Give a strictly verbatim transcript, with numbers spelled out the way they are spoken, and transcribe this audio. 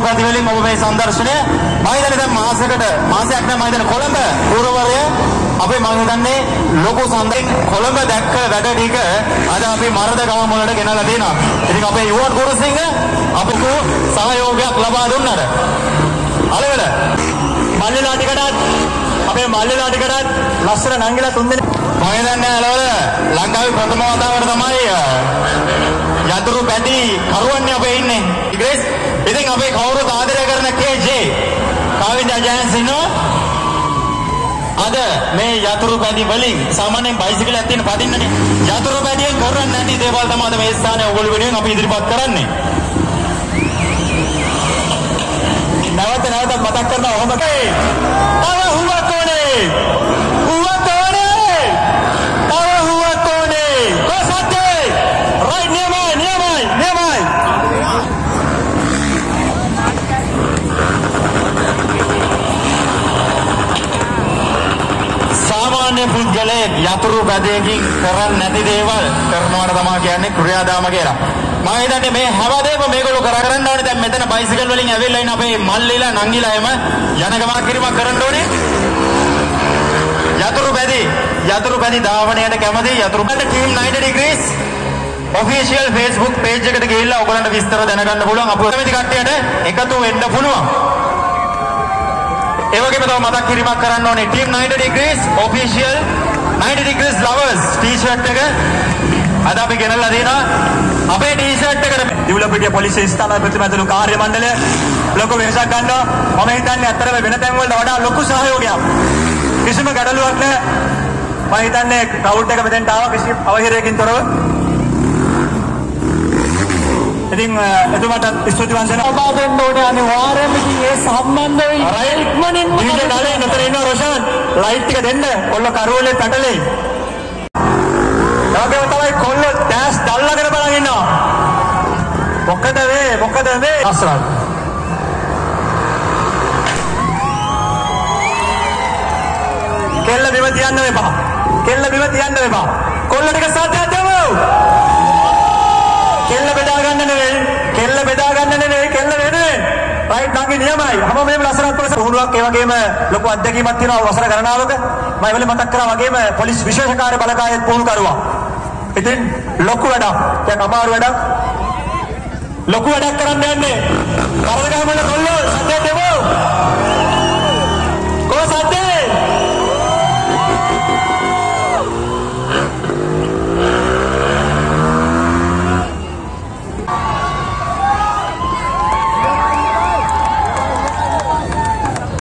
පැති වලින් ඔබ මේ සංදර්ශනය මම හිතන්නේ දැන් මාසයකට මාසයක් නෑ මම හිතන්නේ කොළඹ පූර්වවරය අපි මම හිතන්නේ ලොකු සඳරින් කොළඹ දැක්ක වැඩ ටික අද අපි මරද ගම වලට ගෙනලා දෙනවා. ඉතින් අපේ යුවන් කුරුසිංහ අපට සහයෝගයක් ලබා දුන්නාට අලවල මල්ලිලා ටිකටත් අපේ මල්ලිලා ටිකටත් ලස්සන නංගිලා තුන් දෙනෙක් මම හිතන්නේ අලවල ලංකාවේ ප්‍රථම වතාවට තමයි යතුරු පැටි කරුවන්නේ අපේ ඉන්නේ. ඉග්‍රේස් ඉතින් අපේ කවුරුත් ආදරය කරන කේ.ජේ. කාවින්ද ජයන්සිංහ අද මේ යතුරු පැටි වලින් සාමාන්‍යයෙන් බයිසිකලයක් තියෙන පදින්නනේ. යතුරු පැටියෙන් කරන්නේ නැති දේවල් තමයි අද මේ ස්ථානයේ ඔයගොල්ලෝ වෙනුවෙන් අපි ඉදිරිපත් කරන්නේ. නැවත නැවත මතක් කරනවා ඔහොම කේ. තව හුවක් ඕනේ. හුවක් ඕනේ. තව හුවක් ඕනේ. කොහොමද? රයිට් නියමයි නියමයි නියමයි. සාමාන්‍ය පුද්ගලයෙක් යතුරු බැදයකින් කරන්නේ නැති දේවල් කරනවට තමයි කියන්නේ ක්‍රියාදාම කියලා. මම හිතන්නේ මේ හැමදේම මේගොල්ලෝ කර කරන්න ඕනේ. දැන් මෙතන බයිසිකල් වලින් ඇවිල්ලා ඉන්න අපේ මල්ලිලා නංගිලා එම යන ගමන කිරීමක් කරන්න ඕනේ. යතුරු බැදී යතුරු බැදී ධාවනයට කැමති යතුරු බැද team ninety degrees official Facebook page එකට ගිහිල්ලා ඔයගොල්ලන්ට විස්තර දැනගන්න පුළුවන්. අපේ කැමති කට්ටියට එකතු වෙන්න පුළුවන්. ඒ වගේම තව මතක් කිරීමක් කරන්න ඕනේ team ninety degrees official ninety degrees lovers t-shirt එක අද අපි ගෙනල්ලා දෙනවා. අපේ t-shirt එකට දිවුලපිටිය පොලිසිය ස්ථාන ප්‍රතිමැදුණු කාර්ය මණ්ඩලය ලොකු වෙනසක් ගන්නවා. මම හිතන්නේ අත්‍තරම වෙන තැන් වලට වඩා ලොකු සහයෝගයක්. කිසිම ගැටලුවක් නැහැ. මම හිතන්නේ ක්‍රවුඩ් එක මෙතෙන්ට ආවා කිසි අවහිරයකින් තොරව. ඉතින් එතුමාට ස්තුතිවන්ත වෙනවා. ඔබ දෙන්න ඕනේ අනිවාර්යයෙන්ම ඉතින් ඒ සම්බන්ධව ඉක්මනින්ම ඉන්නේ නැලේ නතර ඉන්න රොෂාන් ලයිට් ටික දෙන්න. කොල්ල කරවලේ පැටලේ. යාගේ තමයි කොල්ල ඩෑෂ් දැල්ලාගෙන බලන් ඉන්නවා. මොකද වේ මොකද වේ අස්රාල්. කෙල්ල බිම තියන්න එපා. කෙල්ල බිම තියන්න එපා. කොල්ල ටික සාධ්‍යයක් දෙමු. කෙල්ල බෙදා ගන්න නෙවෙයි. කෙල්ල බෙදා ගන්න නෙවෙයි. කෙල්ල වෙනුවෙන්. රයිට් නැගී නියමයි. හැම මේම ලස්සනක් පොලිස් පුහුණුවක් ඒ වගේම ලොකු අත්දැකීමක් තියෙනවා වසර ගණනාවක. මම ඒවල මතක් කරා වගේම පොලිස් විශේෂ කාර්ය බලකායෙත් පුහුණු කරුවා. ඉතින් ලොකු වැඩක්. දැන් අමාරු වැඩක්. ලොකු වැඩක් කරන්න යන්නේ. කරදගහමල කොල්ලෝ සත්‍යයට